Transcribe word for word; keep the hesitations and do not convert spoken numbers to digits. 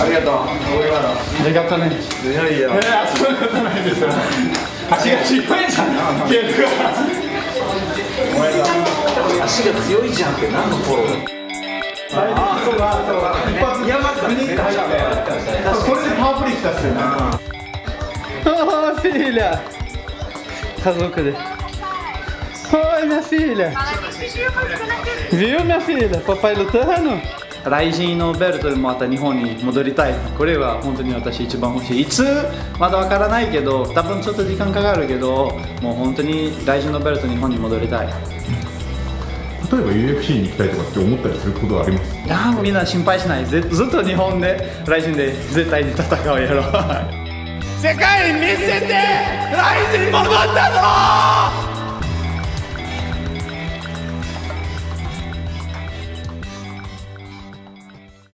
ありがとう。俺はありがとうね。 いやいや。 えー、そういうことないですよ。足が強いじゃん。ゲームが。 お前が足が強いじゃんって何のフォロー？ああ、そうだそうだ。一発嫌がったね。これでパワープレイ来たっすよね。 Oh filha! Casou, cadê? Oi, minha filha! Viu, minha filha? Papai lutando? 雷神のベルトでまた日本に戻りたい。これは本当に私一番欲しい。いつまだわからないけど、多分ちょっと時間かかるけど、もう本当に雷神のベルト日本に戻りたい。 例えば ユーエフシー に行きたいとかって思ったりすることはあります？ いや、みんな心配しない。ずっと日本で雷神で絶対に戦うやろう。世界見せて、雷神戻ったぞー。